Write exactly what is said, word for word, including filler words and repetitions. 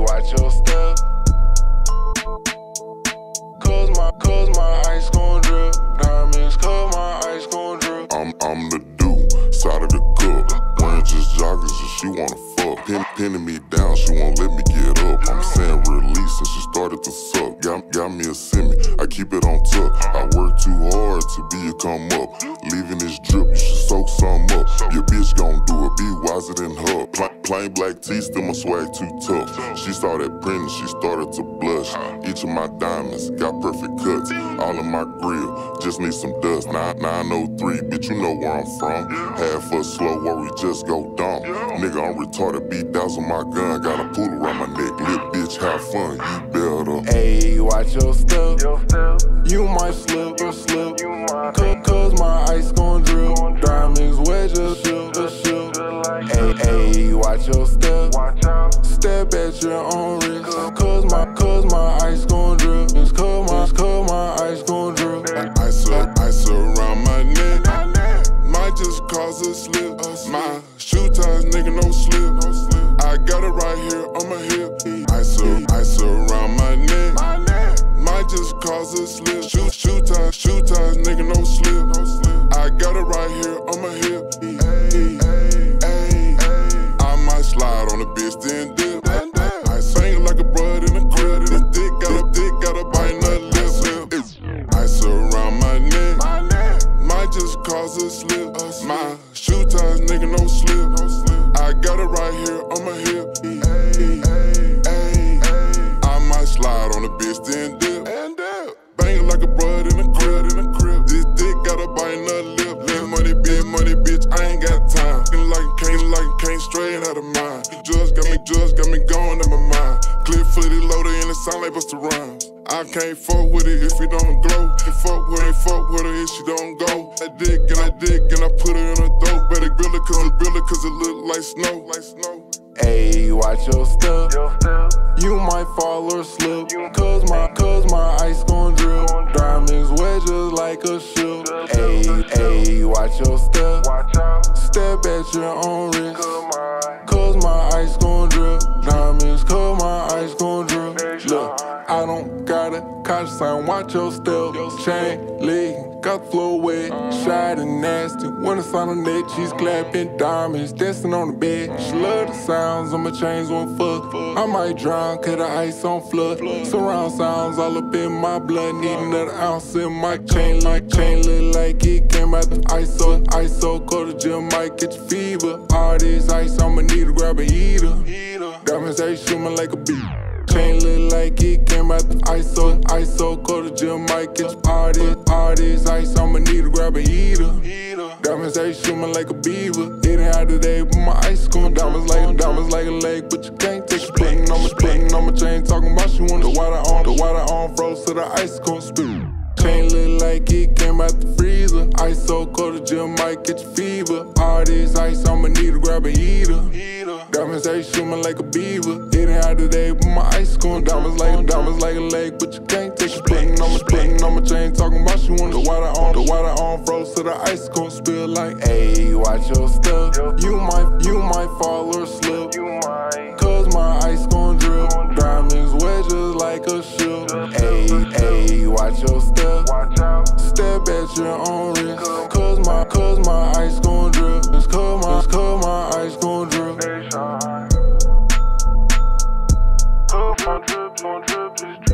watch your step. Cause my, cause my ice gon' drip. Diamonds, cause my ice gon' drip. I'm, I'm the dude, side of the cup. Wearing just joggers and she wanna fuck. Pin, pinning me down, she won't let me get up. I'm saying release and she started to suck. Got, got me a semi, I keep it on tuck. I work too hard to be a come up. Leaving this drip, you should soak some up. Your bitch gon' do it, be wiser than her. Pla plain black tee, still my swag too tough. She started printing, she started to blush. Each of my diamonds got perfect cuts. All in my grill, just need some dust. nine oh three, bitch, you know where I'm from. Half a slow worry, just go dumb. Nigga, I'm retarded, beat dazzle my gun. Got a pool around my neck, lip bitch, have fun, you better. Ayy, watch your step. You might slip or slip. Cause, cause my ice gon' drip. Diamonds, wedges, shield, a shield. Ayy, ayy, watch your step. Step at your own risk. Cause my, cause my ice gon' drip. It's cause my, cause my ice gon' drip. Ice, ice around my neck. Might just cause a slip. My shoe ties, nigga, no slip. I got it right here on my hip. Ice, ice around my neck. Might just cause a slip. Shoe, shoe ties, shoe ties, nigga, no slip. I got it right here on my hip. Ay, ay, ay, ay. I might slide on a bitch, then dip. I sing like a broad in a crib. This dick got a dick, got a bite in the lip. Ice around my neck. Might just cause a slip. My shoe ties, nigga, no slip. I got it right here on my hip. Ay, ay, ay, ay. I might slide on a bitch, then dip. Banging like a broad in a crib. This dick got a bite in the lip. Big money, big money, bitch, I ain't got time. Like can't, like can't straight out of mind. Just got me, just got me going in my mind. Clip footy loaded and it sound like Busta Rhymes. I can't fuck with it if it don't glow. Can't fuck with it, fuck with her if she don't go. I dig and I dig and I put it in her throat. Better grill it cause it grill it cause it look like snow, like snow. Ayy, watch your step. You might fall or slip. Cause my, cause my ice gon' drip. Diamonds, wedges like a shield. Ayy, ayy, watch your step. Step at your own risk. Cause my ice gon' drip. Diamonds, cause my ice gon' drip. Look, I don't gotta conscious sign, watch your step. Chain legging, got the flow wet. Shy and nasty, when it's on her neck, she's clapping diamonds, dancing on the bed. She love the sounds of my chains won't fuck. I might drown, cause the ice on flood. Surround sounds all up in my blood. Need another ounce in my chain, like chain look like it came out the ice so ice so cold the gym might get you fever. All this ice, I'ma need to grab a heater. Diamonds, they shooting like a beat. Chain look like it came out the ice so ice so cold the gym might get you. All this, all this ice, I'ma need to grab a heater. Diamonds, they shooting like a beaver. It ain't out today, but my ice gon' diamonds like diamonds like a lake, but you can't take it. Putting on my putting on my chain, talking about she want the water on the water on froze, so the ice gon' spill. Chain look like it came out the freezer. Ice so cold the gym might get you fever. All this ice, I'ma need to grab a heater. Diamonds, they shooting like a beaver. It ain't out today, but my ice gon' diamonds like diamonds like a lake, but you can't take it. Putting on my putting on my chain, talking about she want the water on the water on froze, so the ice gon' spill like. Ayy, watch your step. You might, you might fall or slip. Cause my ice gon' drip. Diamonds, wedges like a shield. Ayy, ayy, watch your step. Step at your own risk. Cause my, cause my ice gon' drip. It's cause my, cause my ice gon' drip. Cause my drip, my drip is